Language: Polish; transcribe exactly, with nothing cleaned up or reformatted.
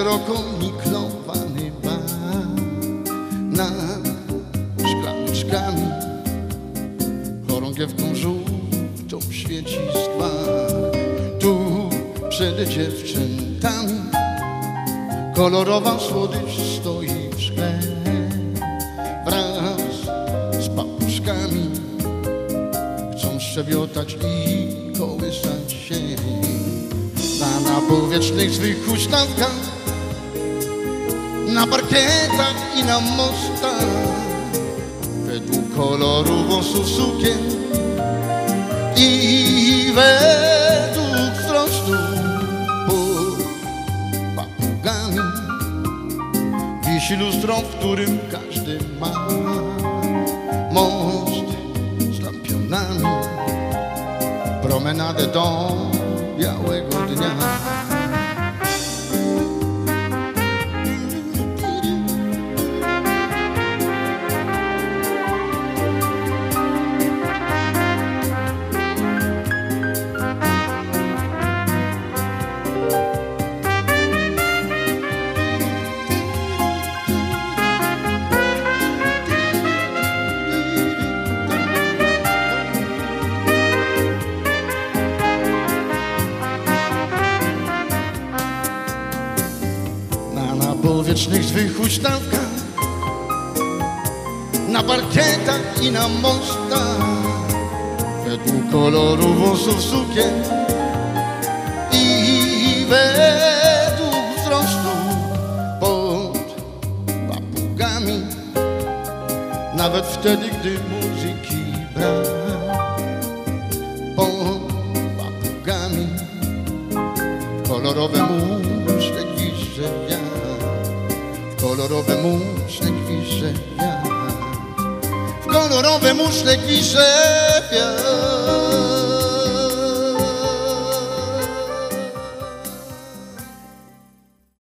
szeroko miklowany bar nad szklaneczkami, chorągiewką żółtą świeci skwar. Tu przed dziewczętami kolorowa słodycz stoi w szkle wraz z papuszkami, chcą szczebiotać i kołysać się na napowietrznych swych huśtawkach, na parkietach i na mostach, według koloru włosów sukien i według wzrostu pod papugami. Wisi lustro, w którym każdy ma most z lampionami, promenadę do białego dnia. Po wiecznych swych huśtawkach, na parkietach i na mostach, według koloru włosów sukien i według wzrostu pod papugami. Nawet wtedy, gdy muzyki brak, pod papugami kolorowe muszle gwizdże wiatr, kolorowe muszle gwizdże wiatr, w kolorowe muszle gwizdże